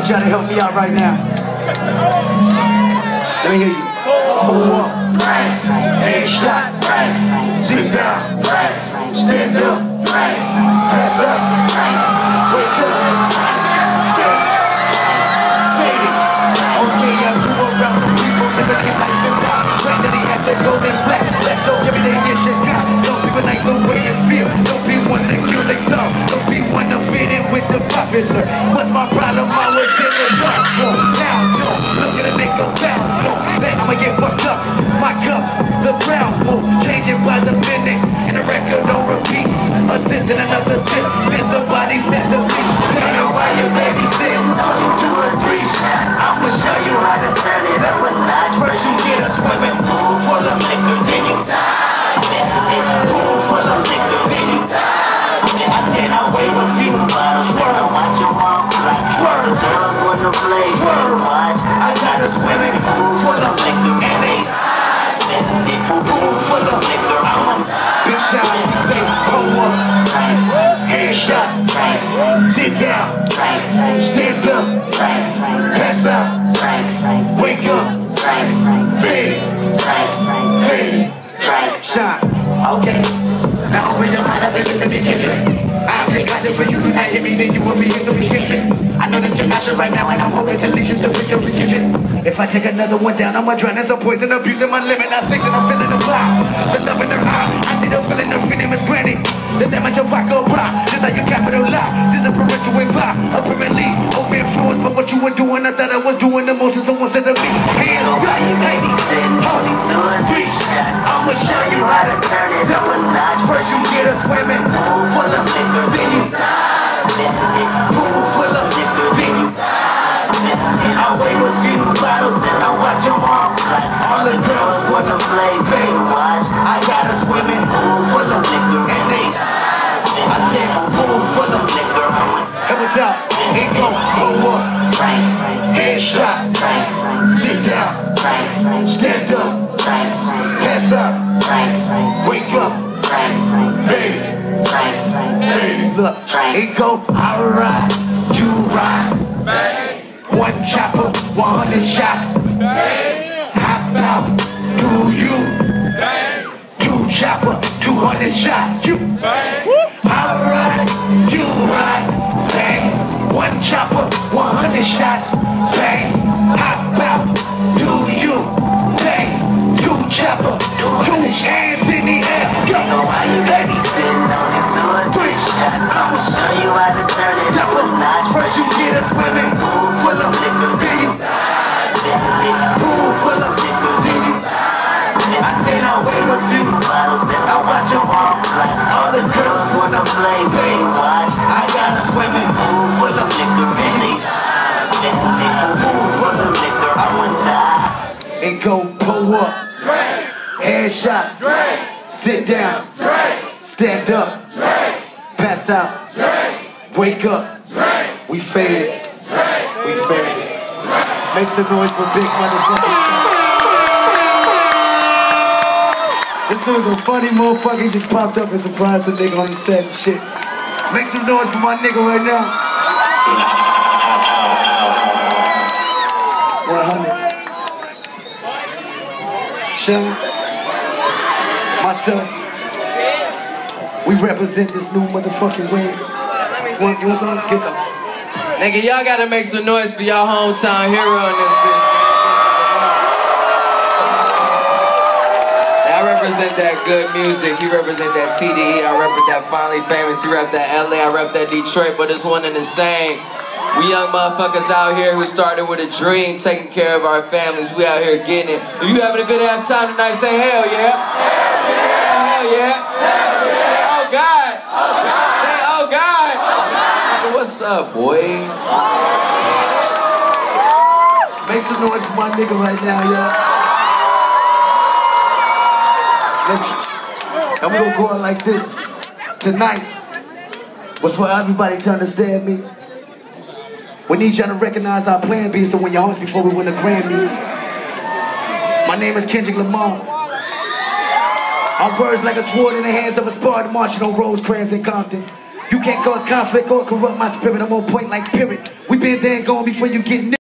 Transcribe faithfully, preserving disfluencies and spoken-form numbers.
y'all to help me out right now. Let me hear you. Pull up, headshot, sit down, stand up, pass up, wake up, fade it. Okay, I grew around some people never get life and die. Randomly had that golden flag, that's all every day get shit got. Some people like the way you feel, don't be one to kill they song, don't be one to fit in with the popular. What's my problem? I was in the dark, so now don't look at a nigga bounce. I'ma get fucked up, my cup, the ground full, change it by the minute, and the record don't repeat. A sip and another sip, then somebody said to me, tell me why you babysit. Only two or three shots, I'ma show you how to turn it up a notch. First you get a swimming pool full of liquor, then you die. Pool full of liquor, then you die. I said I wave a few bottles, then I watch them all fly. Swerve, girls wanna play, swerve, watch. I got a swimming pool full of liquor, and they pool full of liquor, I'm a big shot, we say, pull up, headshot, sit down, stand up, pass out, wake up, fade it, fade it, shot. Okay, now open your mind up and listen to Kendrick. I'm the content for you to not hear me, then you will be in some Kendrick. I know that you're not sure right now, and I'm hoping to lead you to victory, Kendrick. If I take another one down, I'ma drown in some poison, abusing my limit. I think that I'm feeling the vibe, the love in her eye. I see the feeling, her feeling is granny. The damage of rock or rock, just like a capital lie. This is a parental imply, apparently over influenced by what you were doing. I thought I was doing the most, and someone said to me, hands up, lady sitting, holding two or three shots. I'ma show you how to turn it up a notch. First you get a swimming pool full of liquor, then you die. Pool full of liquor, then you die. I wait a few bottles, then I watch them all fly. All the girls wanna play, they watch. I got a swimming pool full of liquor, and they die. I said a pool full of liquor. Help us out. It go pull up, headshot, sit down, stand up, pass out, wake up, fade it, fade it. Look, it go I ride, you ride, one chopper, one hundred shots. Hop out, do you? Two chopper, two hundred shots. You, I ride, you ride. Bang, one chopper, one hundred shots. Bang, hop out, do you? Bang, two chopper, two hands in the air. Go. You know why you baby sitting on it, two or three shots. I'ma show you how to turn it up a notch. First you get a swimming pool full of liquor, then you die. Pool full of liquor, then you die. I said I wait a few bottles, then I watch them all fly. All the girls wanna play, they watch. I got a swimming pool full of liquor, then they die. Pool full of liquor, I wanna die. And go pull up, headshot, sit down, stand up, pass out, wake up, we fade it, we fade it. Make some noise for big motherfuckers. This dude's a funny motherfucker, he just popped up and surprised the nigga on the set and shit. Make some noise for my nigga right now. one hundred. Shem, myself, we represent this new motherfucking wave. Want, you want some? Get some. Nigga, y'all gotta make some noise for y'all hometown hero in this bitch. I represent that good music, he represent that T D E, I represent that Finally Famous, he rep that L A, I rep that Detroit, but it's one and the same. We young motherfuckers out here who started with a dream, taking care of our families, we out here getting it. If you having a good ass time tonight, say hell yeah. Hell yeah. Hell yeah. Hell yeah. Say oh God. Oh God. Say oh God. Oh God. What's up, boy? Make some noise for my nigga right now, y'all. Let's, and we're gonna go out like this. Tonight was for everybody to understand me. We need y'all to recognize our plan B is to win your hearts before we win a Grammy. My name is Kendrick Lamar. Our words like a sword in the hands of a Spartan marching on Rosecrans in Compton. You can't cause conflict or corrupt my spirit. I'm on point like period. We been there and gone before you get